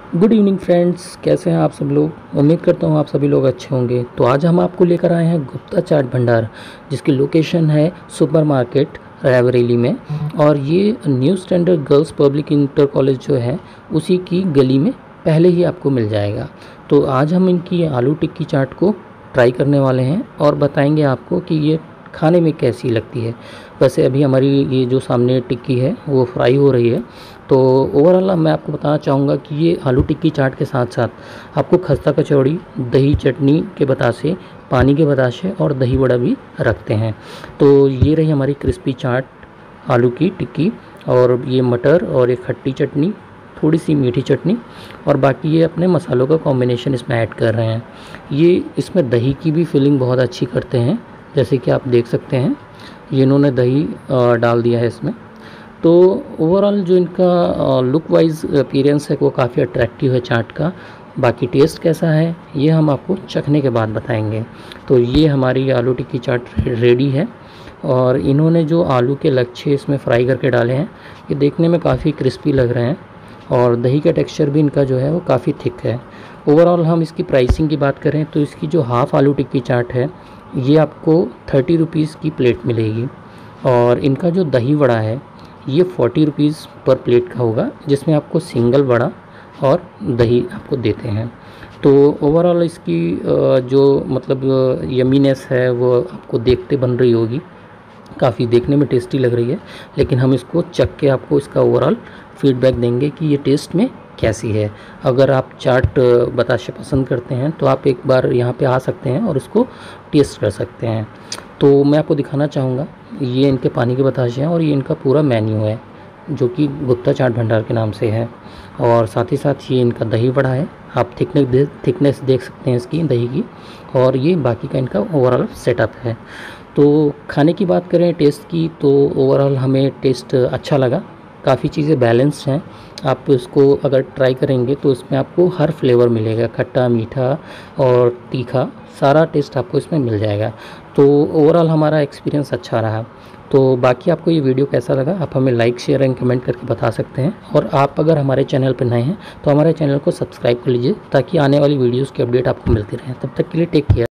Good evening friends, कैसे हैं आप सब लोग। उम्मीद करता हूँ आप सभी लोग अच्छे होंगे। तो आज हम आपको लेकर आए हैं गुप्ता चाट भंडार, जिसकी लोकेशन है सुपर मार्केट रायबरेली में। और ये new standard girls public inter college जो है उसी की गली में पहले ही आपको मिल जाएगा। तो आज हम इनकी आलू टिक्की चाट को ट्राई करने वाले हैं और बताएंगे आपको कि ये खाने में कैसी लगती है। वैसे अभी हमारी ये जो सामने टिक्की है वो फ्राई हो रही है। तो ओवरऑल मैं आपको बताना चाहूँगा कि ये आलू टिक्की चाट के साथ साथ आपको खस्ता कचौड़ी, दही चटनी के बतासे, पानी के बतासे और दही वड़ा भी रखते हैं। तो ये रही हमारी क्रिस्पी चाट आलू की टिक्की, और ये मटर और एक खट्टी चटनी, थोड़ी सी मीठी चटनी, और बाकी ये अपने मसालों का कॉम्बिनेशन इसमें ऐड कर रहे हैं। ये इसमें दही की भी फिलिंग बहुत अच्छी करते हैं, जैसे कि आप देख सकते हैं ये इन्होंने दही डाल दिया है इसमें। तो ओवरऑल जो इनका लुक वाइज अपीयरेंस है वो काफ़ी अट्रैक्टिव है चाट का। बाकी टेस्ट कैसा है ये हम आपको चखने के बाद बताएंगे। तो ये हमारी आलू टिक्की चाट रेडी है, और इन्होंने जो आलू के लच्छे इसमें फ्राई करके डाले हैं ये देखने में काफ़ी क्रिस्पी लग रहे हैं, और दही का टेक्सचर भी इनका जो है वो काफ़ी थिक है। ओवरऑल हम इसकी प्राइसिंग की बात करें तो इसकी जो हाफ़ आलू टिक्की चाट है ये आपको 30 रुपीज़ की प्लेट मिलेगी, और इनका जो दही वड़ा है ये 40 रुपीज़ पर प्लेट का होगा, जिसमें आपको सिंगल वड़ा और दही आपको देते हैं। तो ओवरऑल इसकी जो मतलब यमीनेस है वो आपको देखते बन रही होगी, काफ़ी देखने में टेस्टी लग रही है। लेकिन हम इसको चख के आपको इसका ओवरऑल फीडबैक देंगे कि ये टेस्ट में कैसी है। अगर आप चाट बताशे पसंद करते हैं तो आप एक बार यहाँ पे आ सकते हैं और इसको टेस्ट कर सकते हैं। तो मैं आपको दिखाना चाहूँगा, ये इनके पानी के बताशे हैं और ये इनका पूरा मेन्यू है जो कि गुप्ता चाट भंडार के नाम से है। और साथ ही साथ ये इनका दही वड़ा है, आप थिकनेस देख सकते हैं इसकी दही की, और ये बाकी का इनका ओवरऑल सेटअप है। तो खाने की बात करें टेस्ट की, तो ओवरऑल हमें टेस्ट अच्छा लगा। काफ़ी चीज़ें बैलेंस्ड हैं। आप इसको अगर ट्राई करेंगे तो इसमें आपको हर फ्लेवर मिलेगा, खट्टा, मीठा और तीखा, सारा टेस्ट आपको इसमें मिल जाएगा। तो ओवरऑल हमारा एक्सपीरियंस अच्छा रहा। तो बाकी आपको ये वीडियो कैसा लगा आप हमें लाइक, शेयर एंड कमेंट करके बता सकते हैं। और आप अगर हमारे चैनल पर नए हैं तो हमारे चैनल को सब्सक्राइब कर लीजिए, ताकि आने वाली वीडियोज़ की अपडेट आपको मिलती रहे। तब तक के लिए टेक केयर।